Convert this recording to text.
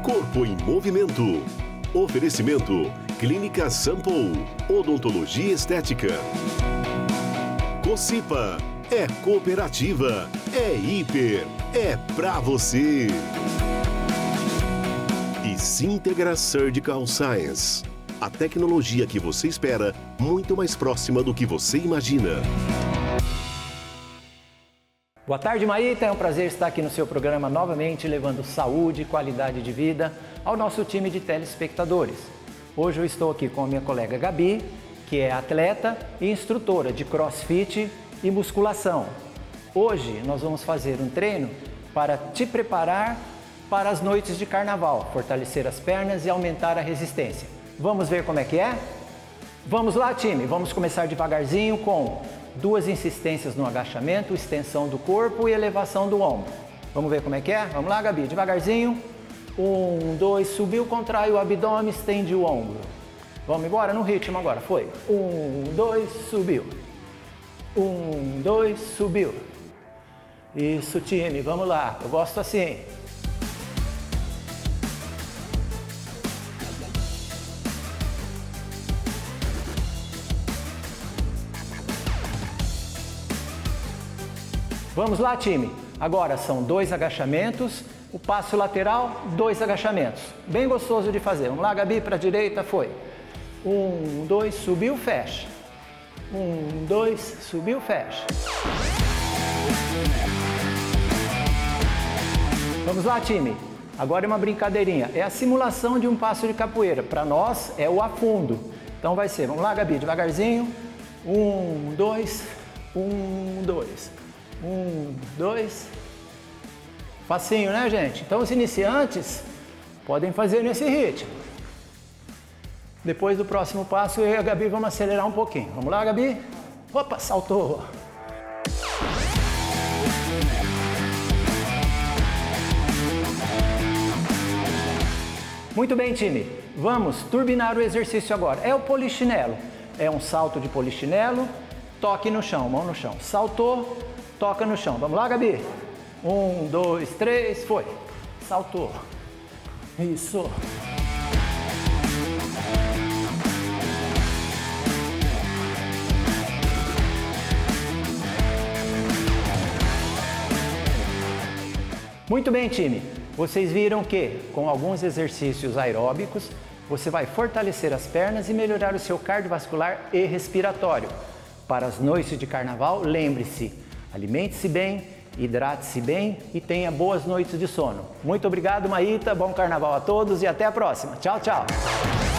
Corpo em Movimento. Oferecimento Clínica Sample, Odontologia Estética. Cocipa, é cooperativa, é hiper, é pra você. E Sintegra Surgical Science, a tecnologia que você espera, muito mais próxima do que você imagina. Boa tarde, Maíta. É um prazer estar aqui no seu programa novamente, levando saúde e qualidade de vida ao nosso time de telespectadores. Hoje eu estou aqui com a minha colega Gabi, que é atleta e instrutora de CrossFit e musculação. Hoje nós vamos fazer um treino para te preparar para as noites de carnaval, fortalecer as pernas e aumentar a resistência. Vamos ver como é que é? Vamos lá, time! Vamos começar devagarzinho com 2 insistências no agachamento, extensão do corpo e elevação do ombro. Vamos ver como é que é? Vamos lá, Gabi, devagarzinho. 1, 2, subiu, contrai o abdômen, estende o ombro. Vamos embora no ritmo agora, foi. 1, 2, subiu. 1, 2, subiu. Isso, time, vamos lá, eu gosto assim. Vamos lá, time. Agora são 2 agachamentos, o passo lateral, 2 agachamentos. Bem gostoso de fazer. Vamos lá, Gabi, para a direita, foi. 1, 2, subiu, fecha. 1, 2, subiu, fecha. Vamos lá, time. Agora é uma brincadeirinha. É a simulação de um passo de capoeira. Para nós é o afundo. Então vai ser, vamos lá, Gabi, devagarzinho. 1, 2, 1, 2. 1, 2. Facinho, né, gente? Então os iniciantes podem fazer nesse ritmo. Depois do próximo passo, eu e a Gabi vamos acelerar um pouquinho. Vamos lá, Gabi? Opa, saltou! Muito bem, time. Vamos turbinar o exercício agora. É o polichinelo. É um salto de polichinelo, toque no chão, mão no chão. Saltou, toca no chão. Vamos lá, Gabi? 1, 2, 3, foi. Saltou. Isso. Muito bem, time. Vocês viram que, com alguns exercícios aeróbicos, você vai fortalecer as pernas e melhorar o seu cardiovascular e respiratório. Para as noites de carnaval, lembre-se, alimente-se bem, hidrate-se bem e tenha boas noites de sono. Muito obrigado, Maíta, bom carnaval a todos e até a próxima. Tchau, tchau!